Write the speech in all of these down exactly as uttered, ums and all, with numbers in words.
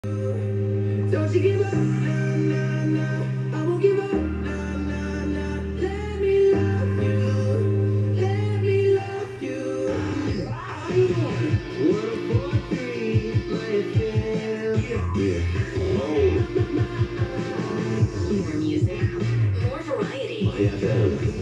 Don't you give up, nah, nah, nah. I won't give up, nah, nah, nah. Let me love you, let me love you. one oh four point three, MyFM. More music, more variety. MyFM.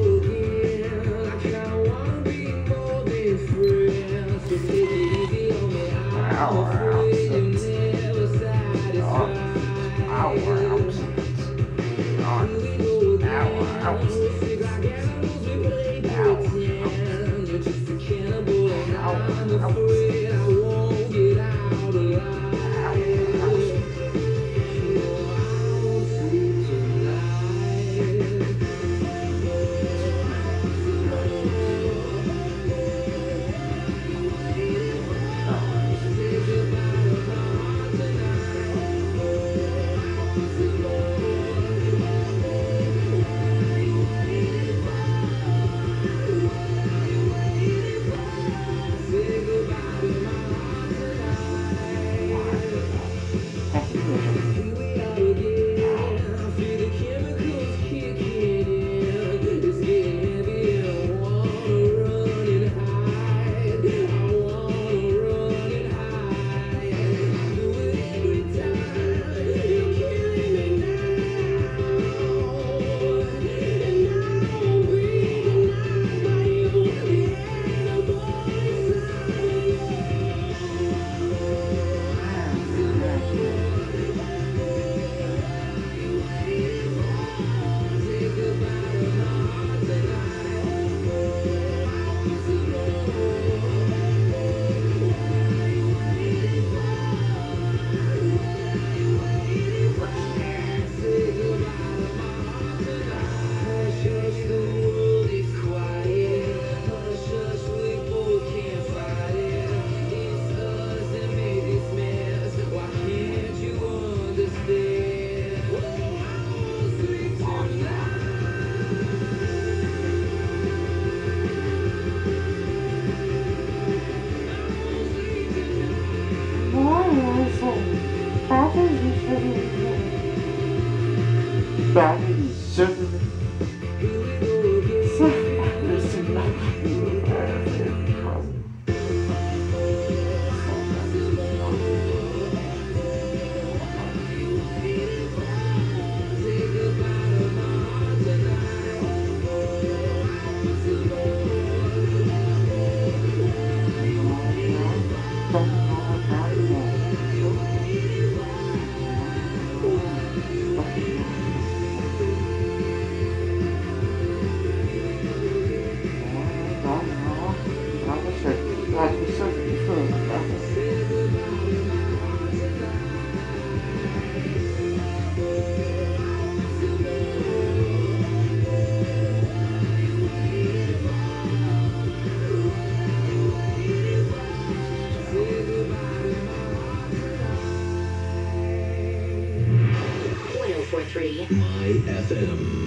MyFM.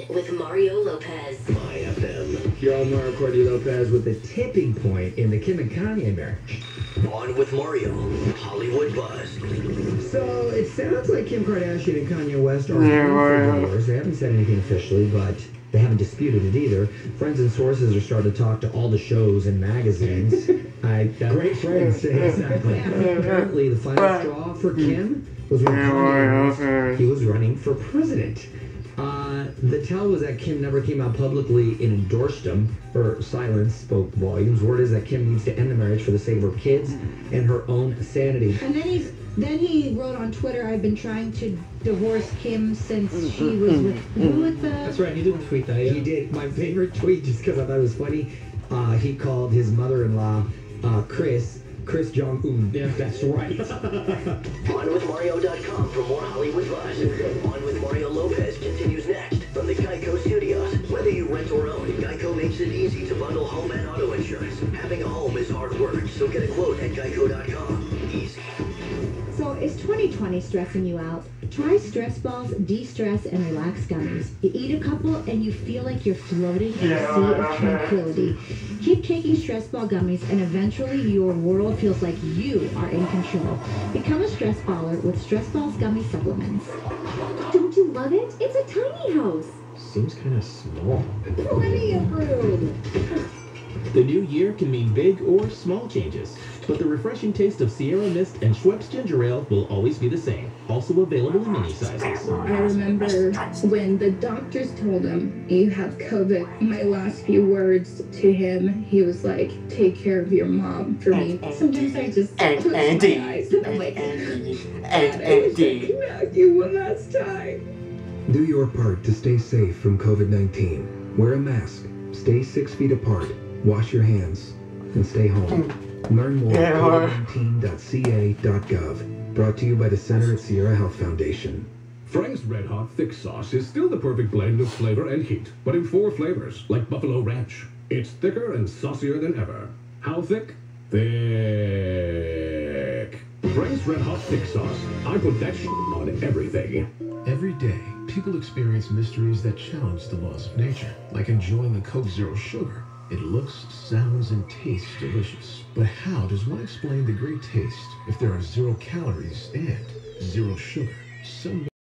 with Mario Lopez. MyFM. You're on Mario Cordy Lopez with the tipping point in the Kim and Kanye marriage. On with Mario. Hollywood Buzz. So it sounds like Kim Kardashian and Kanye West are for divorce. They haven't said anything officially, but they haven't disputed it either. Friends and sources are starting to talk to all the shows and magazines. I, uh, great friends, exactly. Apparently, the final straw for Kim was when Kanye announced he was running for president. Uh, the tell was that Kim never came out publicly and endorsed him. Her silence spoke volumes. Word is that Kim needs to end the marriage for the sake of her kids and her own sanity. And then he's then he wrote on Twitter, "I've been trying to divorce Kim since she was with who with the." That's right. He did tweet that. Yeah. He did. My favorite tweet, just because I thought it was funny. Uh, he called his mother-in-law, uh, Chris, Chris Jong-un. Yeah, that's right. on with mario dot com for more Hollywood Buzz. On with Mario Lopez continues next from the Geico Studios. Whether you rent or own, Geico makes it easy to bundle home and auto insurance. Having a home is hard work, so get a quote at geico dot com. Easy. So is twenty twenty stressing you out? Try Stress Balls, De-Stress, and Relax Gummies. You eat a couple and you feel like you're floating in a sea of tranquility. Keep taking Stress Ball Gummies and eventually your world feels like you are in control. Become a Stress Baller with Stress Balls Gummy Supplements. Don't you love it? It's a tiny house. Seems kind of small. Plenty of room. The new year can mean big or small changes, but the refreshing taste of Sierra Mist and Schweppes Ginger Ale will always be the same. Also available in mini sizes. I remember when the doctors told him, "You have COVID," my last few words to him, he was like, "Take care of your mom for me." Sometimes I just close my eyes and I'm like, "God, I wish I could hug you one last time." Do your part to stay safe from COVID nineteen. Wear a mask, stay six feet apart, wash your hands, and stay home. Learn more at covid nineteen dot c a dot gov. Brought to you by the Center at Sierra Health Foundation. Frank's Red Hot Thick Sauce is still the perfect blend of flavor and heat, but in four flavors, like Buffalo Ranch. It's thicker and saucier than ever. How thick? Thick. Frank's Red Hot Thick Sauce. I put that shit on everything. Every day, people experience mysteries that challenge the laws of nature, like enjoying a Coke Zero Sugar. It looks, sounds, and tastes delicious. But how does one explain the great taste if there are zero calories and zero sugar? Some